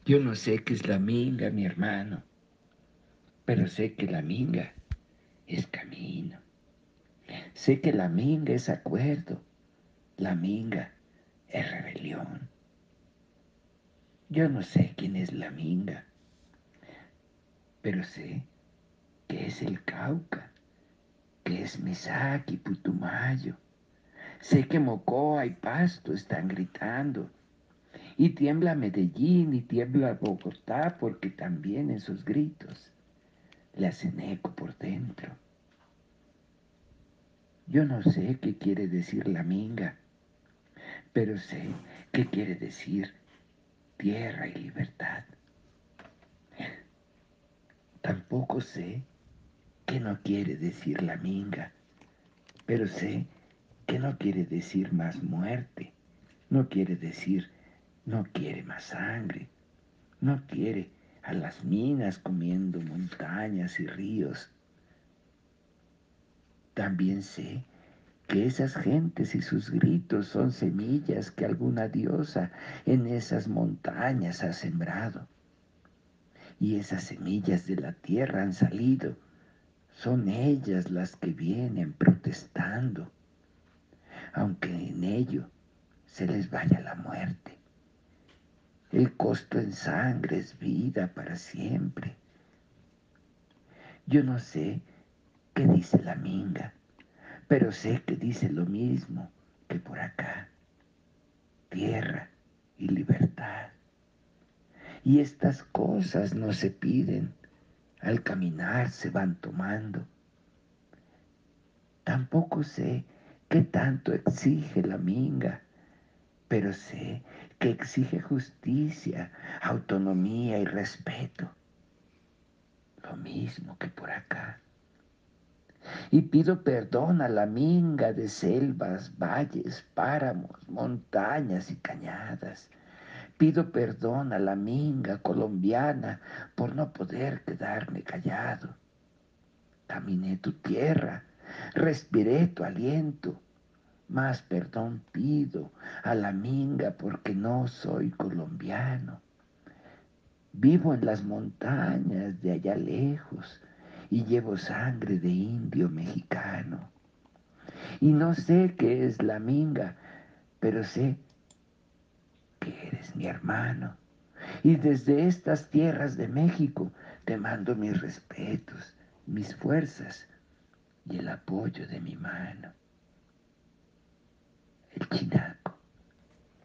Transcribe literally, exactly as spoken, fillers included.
Yo no sé qué es la minga, mi hermano, pero sé que la minga es camino. Sé que la minga es acuerdo, la minga es rebelión. Yo no sé quién es la minga, pero sé que es el Cauca, que es Misac y Putumayo. Sé que Mocoa y Pasto están gritando, y tiembla Medellín y tiembla Bogotá, porque también en sus gritos le hacen eco por dentro. Yo no sé qué quiere decir la minga, pero sé qué quiere decir tierra y libertad. Tampoco sé qué no quiere decir la minga, pero sé que no quiere decir más muerte, no quiere decir no quiere más sangre, no quiere a las minas comiendo montañas y ríos. También sé que esas gentes y sus gritos son semillas que alguna diosa en esas montañas ha sembrado. Y esas semillas de la tierra han salido. Son ellas las que vienen protestando, aunque en ello se les vaya la muerte. El costo en sangre es vida para siempre. Yo no sé qué dice la minga, pero sé que dice lo mismo que por acá, tierra y libertad. Y estas cosas no se piden, al caminar se van tomando. Tampoco sé qué tanto exige la minga, pero sé que exige justicia, autonomía y respeto, lo mismo que por acá. Y pido perdón a la minga de selvas, valles, páramos, montañas y cañadas. Pido perdón a la minga colombiana por no poder quedarme callado. Caminé tu tierra, respiré tu aliento. Más perdón pido a la minga porque no soy colombiano. Vivo en las montañas de allá lejos y llevo sangre de indio mexicano. Y no sé qué es la minga, pero sé que eres mi hermano. Y desde estas tierras de México te mando mis respetos, mis fuerzas y el apoyo de mi mano. El Chinapa.